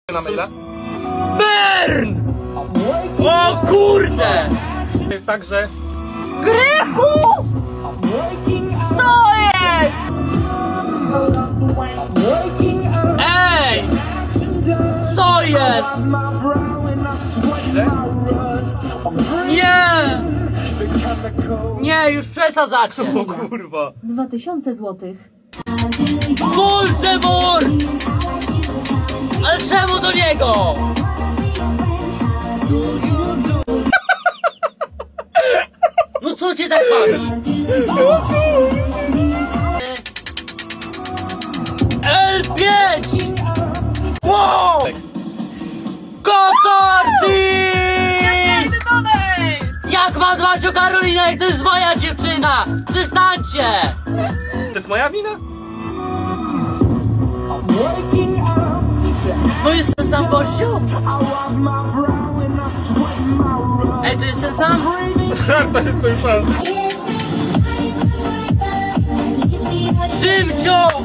na maila? Bern! O kurde! To jest tak, że... Grychu! Co jest? Ej! Co jest? Nie! Nie, już przesadzacie! O kurwa! 2000 złotych. Voldemort! Ale czemu do niego? No co cię tak bawi? L5! Wow! Katarsis! Jak mam dbać o Karolinę, jak to jest moja dziewczyna? Przestańcie! To jest moja wina? To jest ten sam gościu? Ej, to jest ten sam? Tak, to jest mój fan. Szymcio!